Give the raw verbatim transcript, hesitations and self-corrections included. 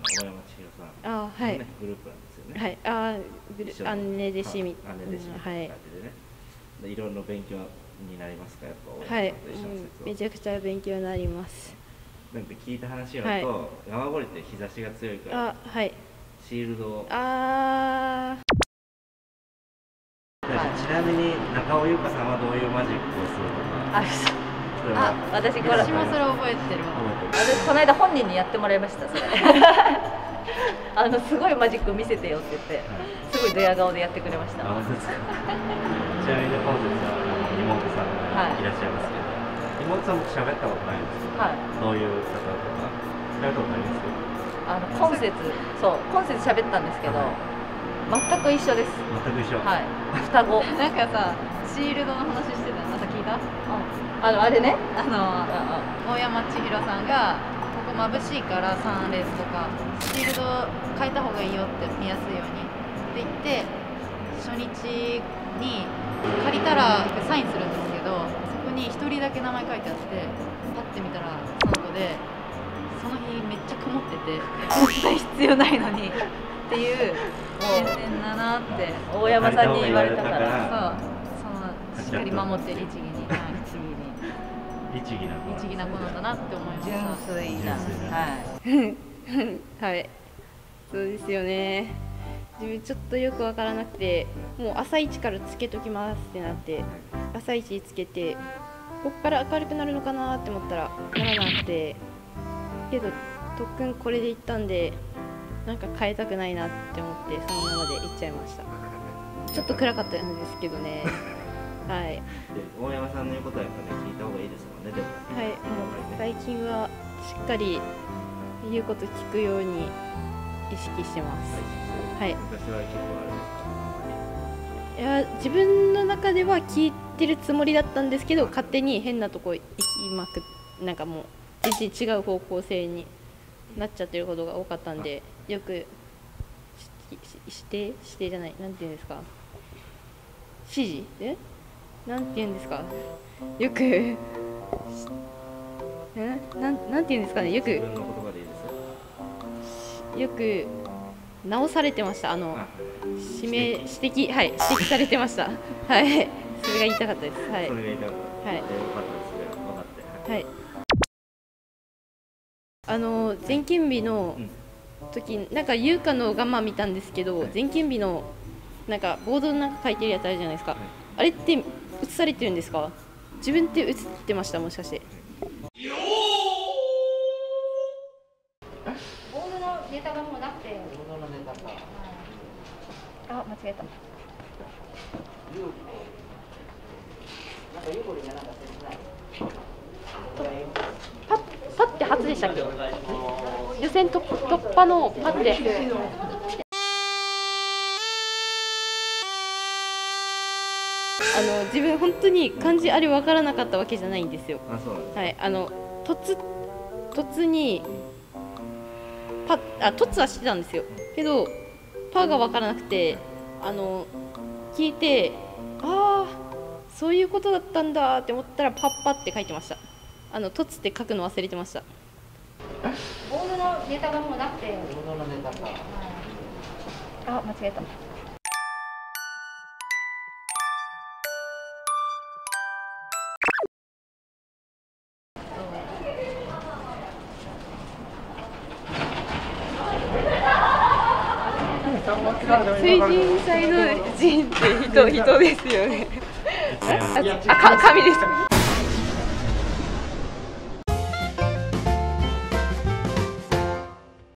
大山千尋さん。 あ、はい。 ね、グループなんですよね。 はい、あ、グル、姉弟子み。 姉弟子みたいな感じでね。で、いろいろ勉強になりますか、やっぱ。 はい、めちゃくちゃ勉強になります。 なんか聞いた話だと、山堀って日差しが強いから。 あ、はい。 シールドを。 ああ。 ちなみに中尾優香さんはどういうマジックをするとか。 あ、私これ私もそれ覚えてるわ。 私この間本人にやってもらいましたそれ。あのすごいマジック見せてよって言って、すごいドヤ顔でやってくれました。 あ、本当ですか。ちなみに本日は妹さんがいらっしゃいますけど、妹さんも喋ったことないんですけど、どういう方とか喋ったことあります？ あの今節そう今節喋ったんですけど。全く一緒です。 全く一緒。 はい。双子。 なんかさ、シールドの話してたの、また聞いた？ あのあれね、 あの大山千尋さんがここ眩しいからさんレースとかシールド変えた方がいいよって見やすいようにって言って初日に借りたらサインするんですけど、そこにひとりだけ名前書いてあってパッて見たらその子で、その日めっちゃ曇ってて絶対必要ないのに。っていう天然だなって大山さんに言われたから、 そう、そのしっかり守って律儀に、 律儀な律儀な子なんだなって思いました。 純粋な、 はいはい、そうですよね。自分ちょっとよくわからなくて、もう朝一からつけときますってなって、朝一つけてここから明るくなるのかなって思ったらならなくて、けど特訓これでいったんで。なんか変えたくないなって思ってそのままでいっちゃいました。ちょっと暗かったんですけどね。はい。 大山さんの言うことはやっぱね聞いた方がいいですもんね。でもはい、もう最近はしっかり言うこと聞くように意識してます。はい。 昔は結構あれですか？ いや、自分の中では聞いてるつもりだったんですけど、勝手に変なとこ行きまくっ、なんかもう全然違う方向性になっちゃってることが多かったんで。よく指定指定じゃない、なんていうんですか、指示えなんていうんですか、よくえなんなんていうんですかね、よくよく直されてました。あの指名指摘はい指摘されてました。はい、それが言いたかったです。はい。 それが言いたかった。はい。よかったですね。分かって。 はい。あの全勤日の時なんか優香のガンマ見たんですけど、はい、全勤日のなんかボードの中書いてるやつあるじゃないですか、はい、あれって映されてるんですか？自分って映ってました？もしかして。 ボードのネタがもうなくて。ボードのネタか。あ、間違えた。なんかユーコリンがなんか切ない。 パッパッて初でしたっけ？予選突突破のパッて。あの自分本当に漢字あれ分からなかったわけじゃないんですよ。 あ、そうなんですか。 はい、あの突突にパッあ突はしてたんですよ。けどパが分からなくて、あの聞いて、ああそういうことだったんだって思ったらパッパって書いてました。あの突って書くの忘れてました。 ボードのネタがもうなくて。ボードのネタか。 あ、間違えた。 水神祭の神って人人ですよね。あ、か神です。